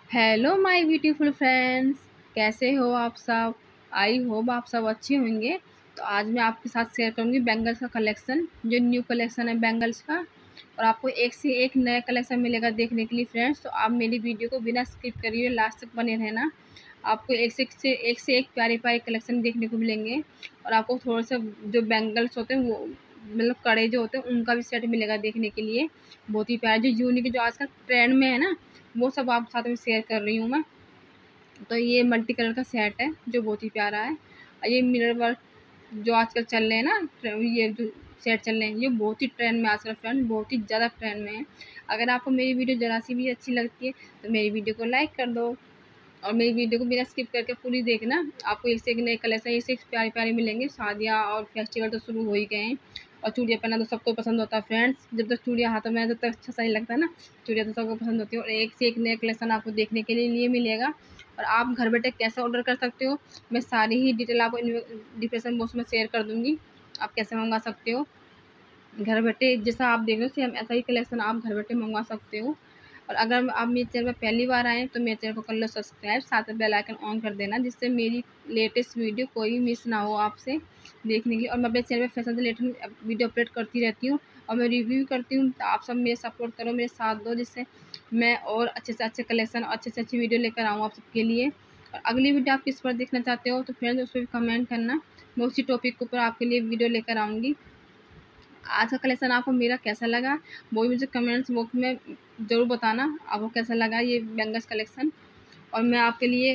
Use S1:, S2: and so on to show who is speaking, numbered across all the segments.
S1: Hello my beautiful friends, कैसे हो आप सब। आई होप आप सब अच्छे होंगे। तो आज मैं आपके साथ शेयर करूंगी बैंगल्स का कलेक्शन, जो न्यू कलेक्शन है बैंगल्स का। और आपको एक से एक नया कलेक्शन मिलेगा देखने के लिए फ्रेंड्स। तो आप मेरी वीडियो को बिना स्किप करिए, लास्ट तक बने रहना। आपको एक से एक प्यारे प्यारे कलेक्शन देखने को मिलेंगे। और आपको थोड़ा सा जो बैंगल्स होते हैं वो मतलब कड़े जो होते हैं उनका भी सेट मिलेगा देखने के लिए। बहुत ही प्यारा जो यूनिक जो आजकल ट्रेंड में है ना, वो सब आप साथ में शेयर कर रही हूँ मैं। तो ये मल्टी कलर का सेट है जो बहुत ही प्यारा है। और ये मिरर वर्क जो आजकल चल रहे हैं ना, ये जो सेट चल रहे हैं ये बहुत ही ट्रेंड में आजकल फ्रेंड, बहुत ही ज़्यादा ट्रेंड में है। अगर आपको मेरी वीडियो ज़रा सी भी अच्छी लगती है तो मेरी वीडियो को लाइक कर दो और मेरी वीडियो को बिना स्किप करके पूरी देखना। आपको एक से एक नए कलेक्शन एक से एक प्यारे प्यारे मिलेंगे। शादियाँ और फेस्टिवल तो शुरू हो ही गए हैं और चूड़ियाँ पहनना तो सबको पसंद होता है फ्रेंड्स। जब तक चूड़ियाँ हाथों में है तब तक अच्छा सही लगता है ना। चूड़ियाँ तो सबको पसंद होती है और एक से एक नया कलेक्शन आपको देखने के लिए मिलेगा। और आप घर बैठे कैसे ऑर्डर कर सकते हो, मैं सारी ही डिटेल आपको डिस्क्रिप्शन बॉक्स में शेयर कर दूँगी। आप कैसे मंगा सकते हो घर बैठे, जैसा आप देख रहे हो सेम ऐसा ही कलेक्शन आप घर बैठे मंगवा सकते हो। और अगर आप मेरे चैनल पर पहली बार आएँ तो मेरे चैनल को कर लो सब्सक्राइब, साथ में बेल आइकन ऑन कर देना, जिससे मेरी लेटेस्ट वीडियो कोई मिस ना हो आपसे देखने के लिए। और मैं अपने चैनल पे फैशन से रिलेटेड वीडियो अपलोड करती रहती हूँ और मैं रिव्यू भी करती हूँ। तो आप सब मेरे सपोर्ट करो, मेरे साथ दो, जिससे मैं और अच्छे से अच्छे कलेक्शन और अच्छे से अच्छी वीडियो लेकर आऊँ आप सबके लिए। और अगली वीडियो आप किस पर देखना चाहते हो तो फ्रेंड्स उस पर भी कमेंट करना, मैं उसी टॉपिक के ऊपर आपके लिए वीडियो लेकर आऊँगी। आज का कलेक्शन आपको मेरा कैसा लगा वो भी मुझे कमेंट्स बॉक्स में ज़रूर बताना, आपको कैसा लगा ये बैंगल्स कलेक्शन। और मैं आपके लिए,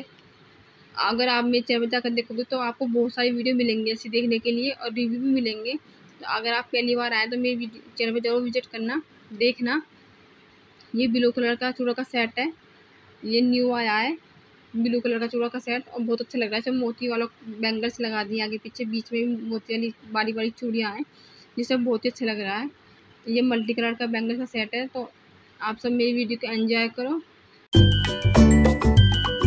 S1: अगर आप मेरे चैनल पर जाकर देखोगे तो आपको बहुत सारी वीडियो मिलेंगी ऐसी देखने के लिए और रिव्यू भी मिलेंगे। तो अगर आप पहली बार आए तो मेरे चैनल पर ज़रूर विजिट करना, देखना। ये ब्लू कलर का चूड़ा का सेट है, ये न्यू आया है ब्लू कलर का चूड़ा का सेट और बहुत अच्छा लग रहा है। इसमें मोती वाला बैंगल्स लगा दिए आगे पीछे, बीच में भी मोती वाली बड़ी बड़ी चूड़ियाँ हैं, जिससे बहुत ही अच्छा लग रहा है। ये मल्टी कलर का बैंगल का सेट है। तो आप सब मेरी वीडियो को एंजॉय करो।